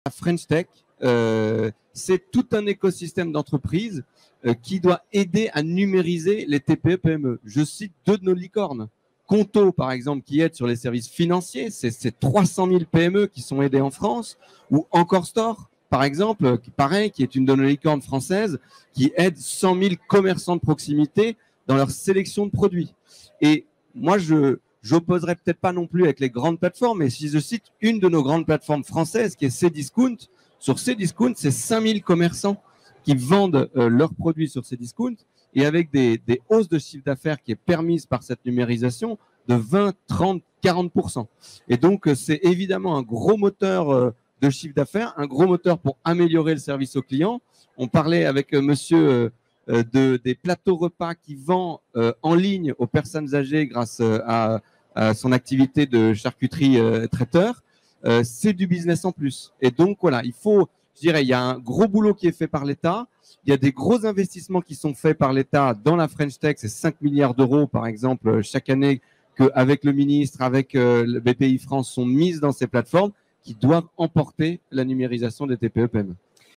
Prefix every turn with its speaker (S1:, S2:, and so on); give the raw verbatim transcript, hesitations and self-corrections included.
S1: La French Tech, euh, c'est tout un écosystème d'entreprises euh, qui doit aider à numériser les T P E P M E. Je cite deux de nos licornes. Conto, par exemple, qui aide sur les services financiers, c'est trois cent mille P M E qui sont aidés en France, ou Encore Store, par exemple, qui, pareil, qui est une de nos licornes françaises, qui aide cent mille commerçants de proximité dans leur sélection de produits. Et moi, je j'opposerai peut-être pas non plus avec les grandes plateformes, mais si je cite une de nos grandes plateformes françaises, qui est Cdiscount, sur Cdiscount, c'est cinq mille commerçants qui vendent euh, leurs produits sur Cdiscount, et avec des, des hausses de chiffre d'affaires qui est permise par cette numérisation de vingt, trente, quarante pour cent. Et donc, c'est évidemment un gros moteur euh, de chiffre d'affaires, un gros moteur pour améliorer le service aux clients. On parlait avec euh, monsieur euh, de, des plateaux repas qui vend euh, en ligne aux personnes âgées grâce euh, à, à son activité de charcuterie euh, traiteur. Euh, c'est du business en plus. Et donc, voilà, il faut, je dirais, il y a un gros boulot qui est fait par l'État. Il y a des gros investissements qui sont faits par l'État dans la French Tech. C'est cinq milliards d'euros, par exemple, chaque année, qu'avec le ministre, avec euh, le B P I France, sont mises dans ces plateformes qui doivent emporter la numérisation des T P E P M E.